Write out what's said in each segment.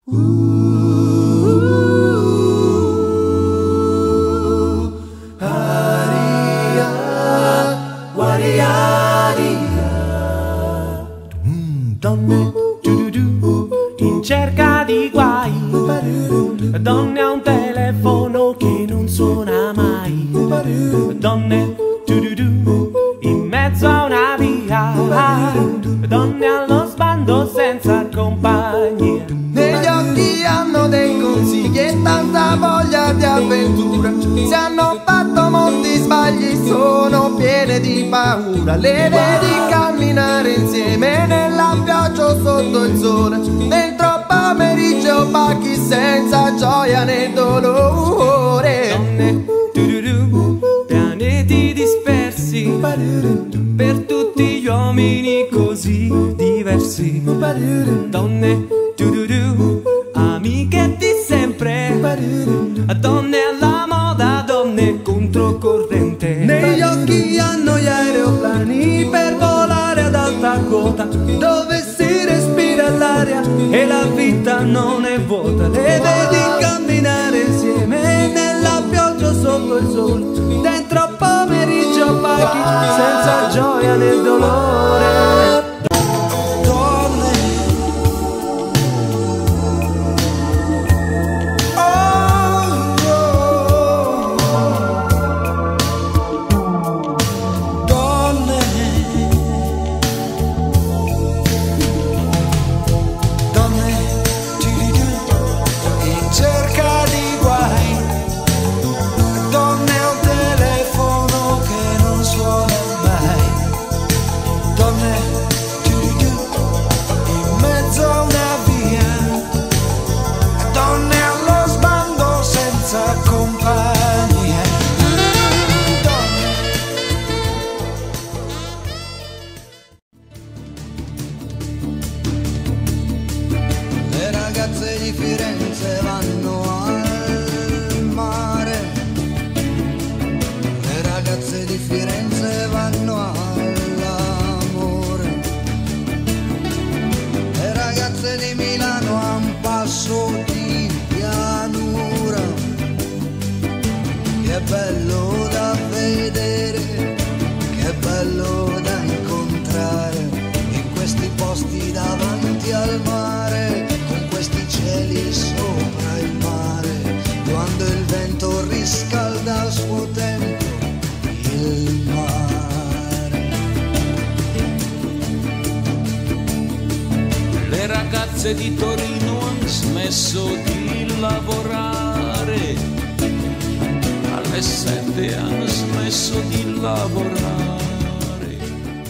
Donne in cerca di guai, donne a un telefono che non suona mai, donne in mezzo a una via, donne allo sbando senza compagnia. Negli occhi hanno dei consigli e tanta voglia di avventura, se hanno fatto molti sbagli sono piene di paura. Le vedi camminare insieme nella pioggia o sotto il sole, dentro pomeriggio opachi senza gioia né dolore. Donne, pianeti dispersi per tutti gli uomini così diversi. Donne, amiche di sempre, donne alla moda, donne controcorrente. Negli occhi hanno gli aeroplani per volare ad alta quota, dove si respira l'aria e la vita non è vuota. Le vedi camminare insieme nella pioggia sotto il sole, dentro pomeriggio opachi senza gioia né dolore. Di Firenze vanno al mare, le ragazze di Firenze vanno all'amore, le ragazze di Milano a un passo di pianura. Che bello da vedere, che bello da incontrare, in questi posti davanti al mare, questi cieli sopra il mare, quando il vento riscalda al suo tempo il mare. Le ragazze di Torino hanno smesso di lavorare, alle 7 hanno smesso di lavorare.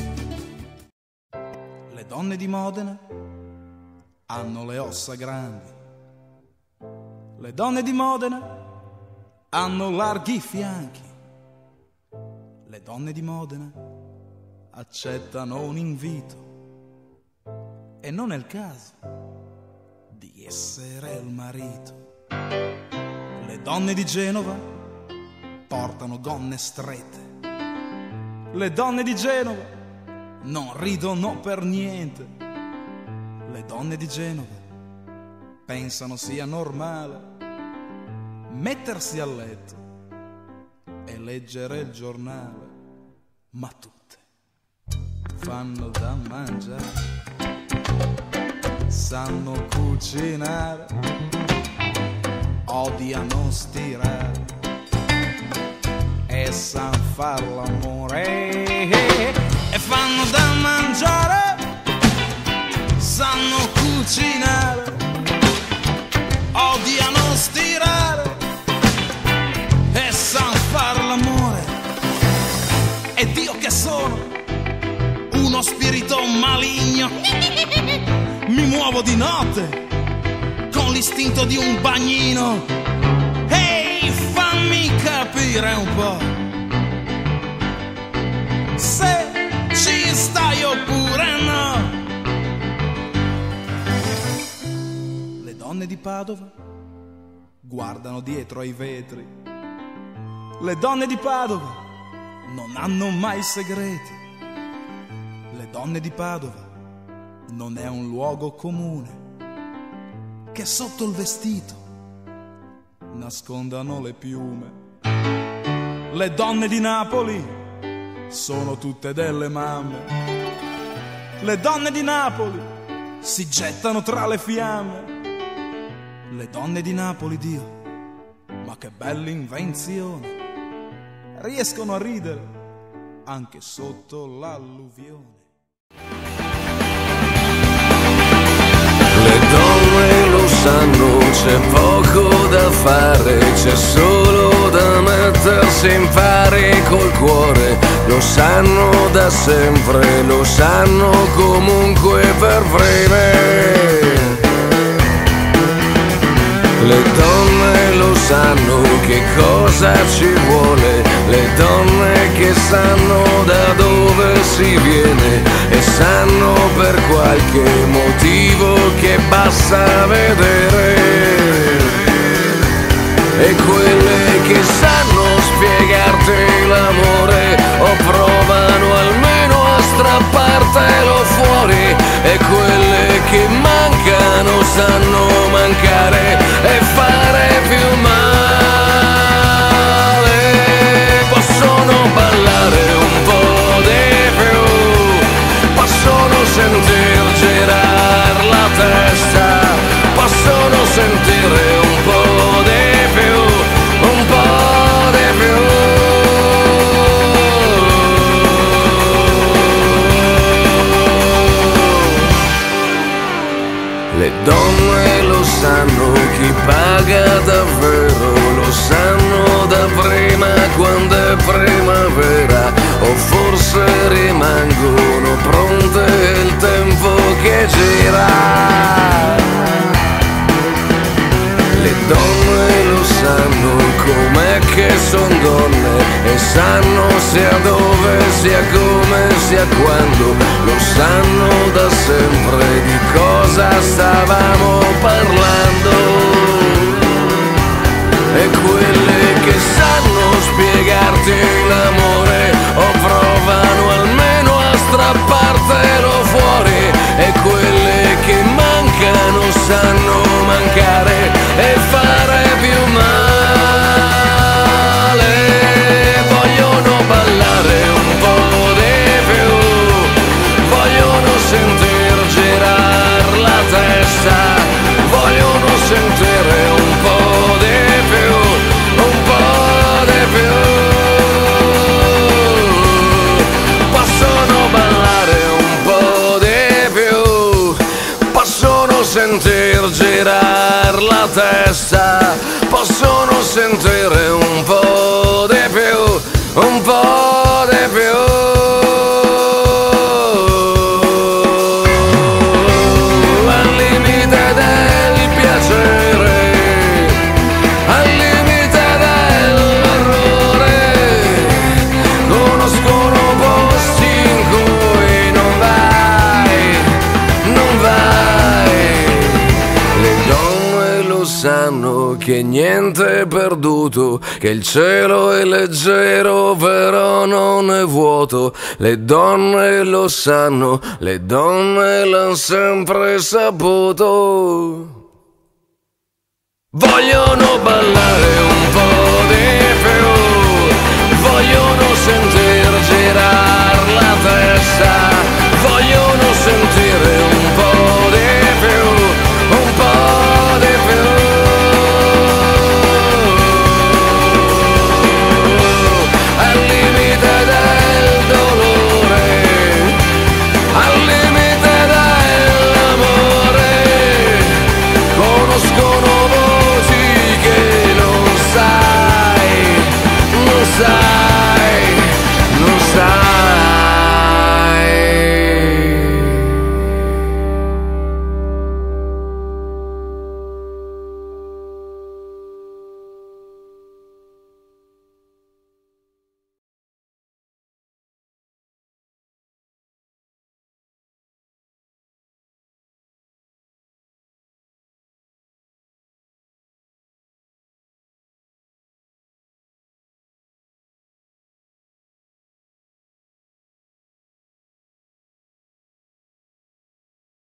Le donne di Modena hanno le ossa grandi, le donne di Modena hanno larghi fianchi, le donne di Modena accettano un invito e non è il caso di essere il marito. Le donne di Genova portano gonne strette, le donne di Genova non ridono per niente. Le donne di Genova pensano sia normale mettersi a letto e leggere il giornale, ma tutte fanno da mangiare, sanno cucinare, odiano stirare e san far l'amore e fanno da mangiare, sanno cucinare, odiano stirare e san far l'amore. Ed io che sono uno spirito maligno, mi muovo di notte con l'istinto di un bagnino. Ehi, fammi capire un po' se ci stai oppure no. Le donne di Padova guardano dietro ai vetri, le donne di Padova non hanno mai segreti, le donne di Padova non è un luogo comune che sotto il vestito nascondano le piume. Le donne di Napoli sono tutte delle mamme. Le donne di Napoli si gettano tra le fiamme. Le donne di Napoli, Dio, ma che bella invenzione, riescono a ridere anche sotto l'alluvione. Le donne lo sanno, c'è poco da fare, c'è solo da mettersi in pari col cuore. Lo sanno da sempre, lo sanno comunque per prime. Le donne lo sanno che cosa ci vuole, le donne che sanno da dove si viene e sanno per qualche motivo che basta vedere. E quelle che sanno spiegarti l'amore o provano almeno a strappartelo fuori, e quelle che mancano sanno mancare e fare più male. Possono ballare un po' di più, possono sentir girar la testa, possono sentire un po' di più, un po' di più. Le donne lo sanno, chi paga davvero, lo sanno da prima quando è primavera, o forse rimangono pronte il tempo che gira. Le donne lo sanno com'è che son donne, e sanno sia dove, sia come, sia quando, lo sanno da sempre di cosa stavamo parlando. E quelle che sanno spiegarti l'amore o provano almeno a strappartelo fuori, e quelle che mancano sanno mancare e fare più male. Vogliono ballare un po' di più, vogliono sentir girar la testa, vogliono sentire un po' di più, un po' di più. Possono ballare un po' di più, possono sentir girar la testa, possono sentire un po' di più, un po' di più. Al limite del piacere, al limite dell'errore, conoscono posti in cui non vai, non vai. Le donne lo sanno che niente è perduto, che il cielo è leggero però non è vuoto. Le donne lo sanno, le donne l'hanno sempre saputo. Voglio